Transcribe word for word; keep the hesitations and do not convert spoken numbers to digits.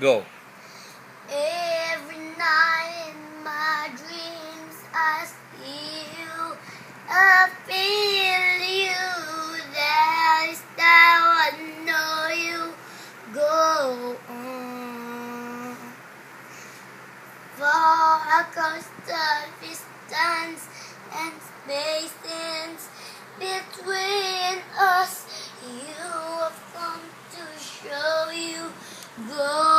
Go. Every night in my dreams I see you, I feel you, that is how I know you. Go on, far across the distance and spaces between us, you have come to show you. Go